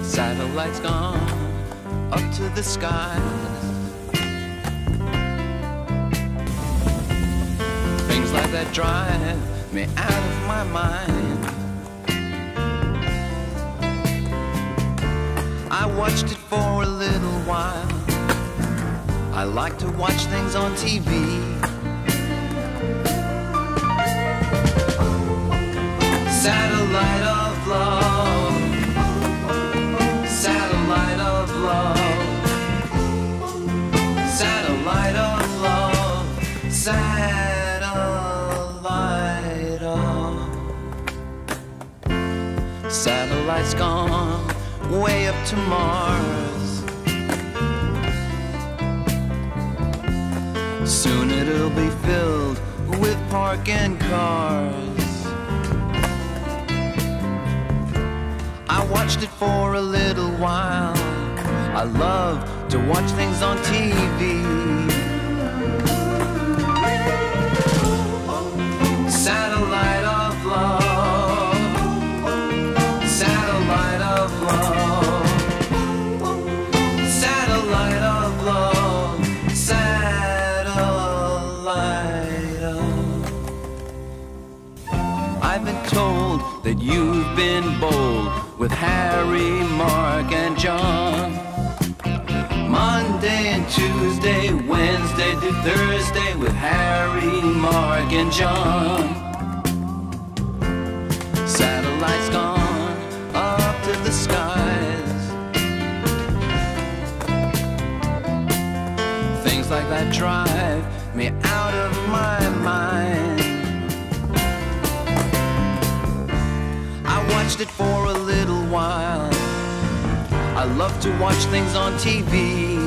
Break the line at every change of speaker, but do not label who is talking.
Satellites gone up to the skies. Things like that drive me out of my mind. I watched it for a little while. I like to watch things on TV. Satellite of love, satellite of love, satellite of love, satellite of. Satellites gone way up to Mars. Soon it'll be filled with parking cars. I watched it for a little while. I love to watch things on TV. Satellite of love, satellite of love, satellite of love, satellite of. I've been told that you've been bold with Harry, Mark, and John. Monday and Tuesday, Wednesday through Thursday with Harry, Mark, and John. Satellites gone up to the skies. Things like that drive me out of my mind. I watched it for a little while. I love to watch things on TV.